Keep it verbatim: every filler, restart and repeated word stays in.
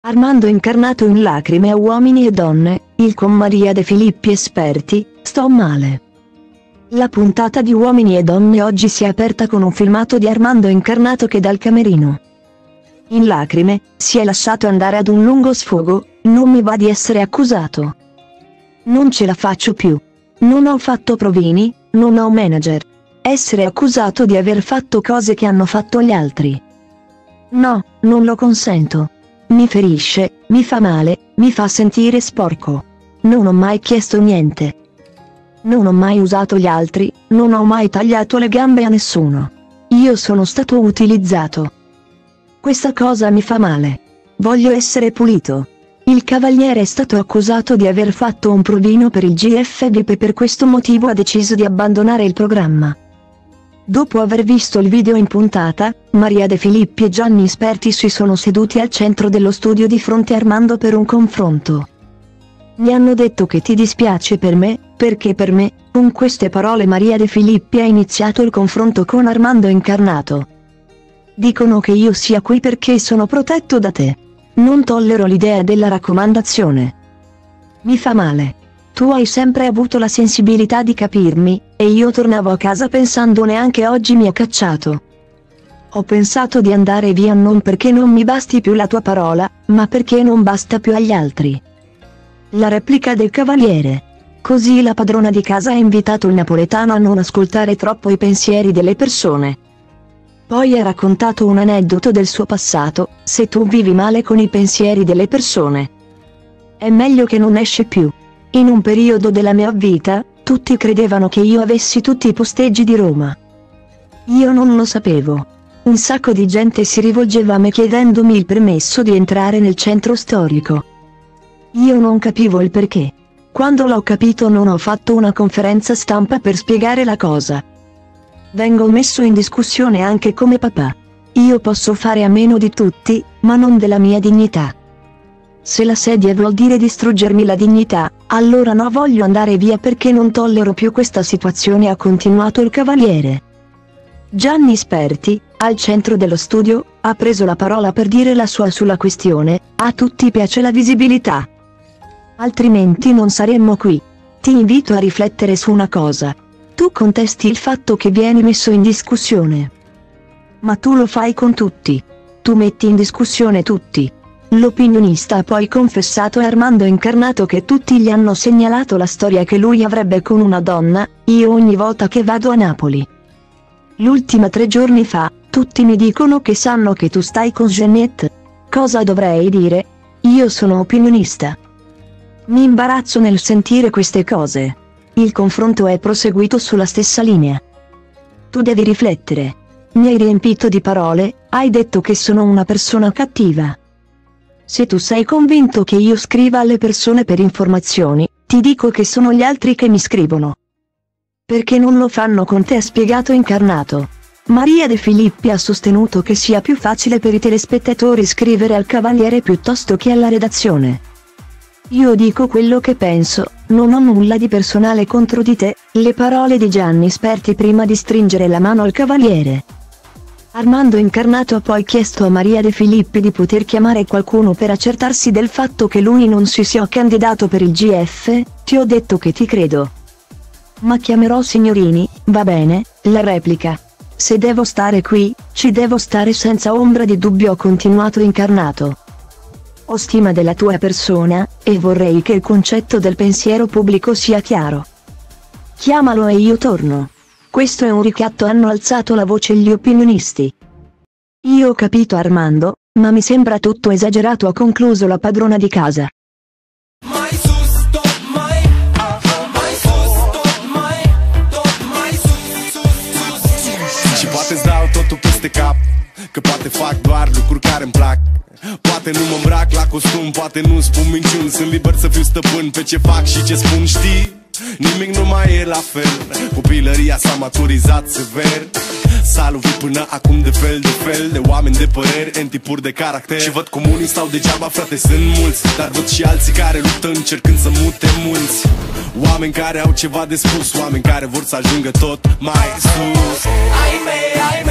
Armando incarnato in Lacrime a uomini e donne, il con Maria De Filippi esperti, sto male. La puntata di Uomini e Donne oggi si è aperta con un filmato di Armando incarnato che dal camerino, in lacrime, si è lasciato andare ad un lungo sfogo: non mi va di essere accusato. Non ce la faccio più. Non ho fatto provini, non ho manager. Essere accusato di aver fatto cose che hanno fatto gli altri. No, non lo consento. Mi ferisce, mi fa male, mi fa sentire sporco. Non ho mai chiesto niente. Non ho mai usato gli altri, non ho mai tagliato le gambe a nessuno. Io sono stato utilizzato. Questa cosa mi fa male. Voglio essere pulito. Il cavaliere è stato accusato di aver fatto un provino per il G F V P e per questo motivo ha deciso di abbandonare il programma. Dopo aver visto il video in puntata, Maria De Filippi e Gianni Esperti si sono seduti al centro dello studio di fronte a Armando per un confronto. Mi hanno detto che ti dispiace per me, perché per me, con queste parole Maria De Filippi ha iniziato il confronto con Armando incarnato. Dicono che io sia qui perché sono protetto da te. Non tollero l'idea della raccomandazione. Mi fa male. Tu hai sempre avuto la sensibilità di capirmi, e io tornavo a casa pensando neanche oggi mi ha cacciato. Ho pensato di andare via non perché non mi basti più la tua parola, ma perché non basta più agli altri. La replica del cavaliere. Così la padrona di casa ha invitato il napoletano a non ascoltare troppo i pensieri delle persone. Poi ha raccontato un aneddoto del suo passato: se tu vivi male con i pensieri delle persone, è meglio che non esce più. In un periodo della mia vita, tutti credevano che io avessi tutti i posteggi di Roma. Io non lo sapevo. Un sacco di gente si rivolgeva a me chiedendomi il permesso di entrare nel centro storico. Io non capivo il perché. Quando l'ho capito non ho fatto una conferenza stampa per spiegare la cosa. Vengo messo in discussione anche come papà. Io posso fare a meno di tutti, ma non della mia dignità. Se la sedia vuol dire distruggermi la dignità, allora no, voglio andare via perché non tollero più questa situazione, ha continuato il cavaliere. Gianni Esperti, al centro dello studio, ha preso la parola per dire la sua sulla questione: a tutti piace la visibilità. Altrimenti non saremmo qui. Ti invito a riflettere su una cosa. Tu contesti il fatto che vieni messo in discussione. Ma tu lo fai con tutti. Tu metti in discussione tutti. L'opinionista ha poi confessato a Armando incarnato che tutti gli hanno segnalato la storia che lui avrebbe con una donna: io ogni volta che vado a Napoli. L'ultima tre giorni fa, tutti mi dicono che sanno che tu stai con Jeanette. Cosa dovrei dire? Io sono opinionista. Mi imbarazzo nel sentire queste cose. Il confronto è proseguito sulla stessa linea. Tu devi riflettere. Mi hai riempito di parole, hai detto che sono una persona cattiva. Se tu sei convinto che io scriva alle persone per informazioni, ti dico che sono gli altri che mi scrivono. Perché non lo fanno con te, ha spiegato incarnato. Maria De Filippi ha sostenuto che sia più facile per i telespettatori scrivere al cavaliere piuttosto che alla redazione. Io dico quello che penso, non ho nulla di personale contro di te, le parole di Gianni Esperti prima di stringere la mano al cavaliere. Armando incarnato ha poi chiesto a Maria De Filippi di poter chiamare qualcuno per accertarsi del fatto che lui non si sia candidato per il G F. Ti ho detto che ti credo. Ma chiamerò Signorini, va bene, la replica. Se devo stare qui, ci devo stare senza ombra di dubbio, ha continuato incarnato. Ho stima della tua persona, e vorrei che il concetto del pensiero pubblico sia chiaro. Chiamalo e io torno. Questo è un ricatto, hanno alzato la voce gli opinionisti. Io ho capito Armando, ma mi sembra tutto esagerato, ha concluso la padrona di casa. Mai sus, tot mai, mai sus, tot mai, tot mai sus, sus, sus. Și poate-ți dau totul peste cap, că poate fac doar lucruri care-mi plac. Poate nu mă îmbrac la costum, poate nu spun minciuni. Sunt liber să fiu stăpân pe ce fac și ce spun, știi? Nimic nu mai e la fel. Copilăria s-a maturizat sever. S-a lovit până acum de fel de fel de oameni de păreri, în tipuri de caracter. Și văd cum unii stau degeaba, frate, sunt mulți. Dar văd și alții care luptă încercând să mute mulți. Oameni care au ceva de spus, oameni care vor să ajungă tot mai sus. Ai mei, ai mei.